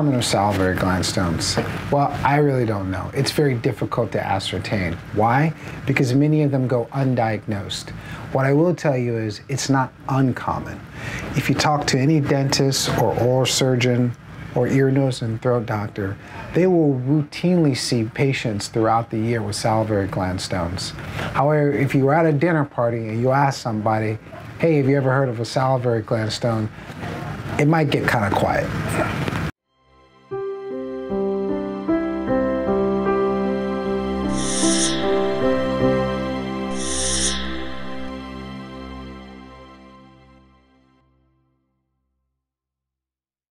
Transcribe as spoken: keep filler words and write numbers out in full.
common are salivary gland stones? Well, I really don't know. It's very difficult to ascertain. Why? Because many of them go undiagnosed. What I will tell you is it's not uncommon. If you talk to any dentist or oral surgeon or ear, nose, and throat doctor, they will routinely see patients throughout the year with salivary gland stones. However, if you were at a dinner party and you ask somebody, hey, have you ever heard of a salivary gland stone? It might get kind of quiet.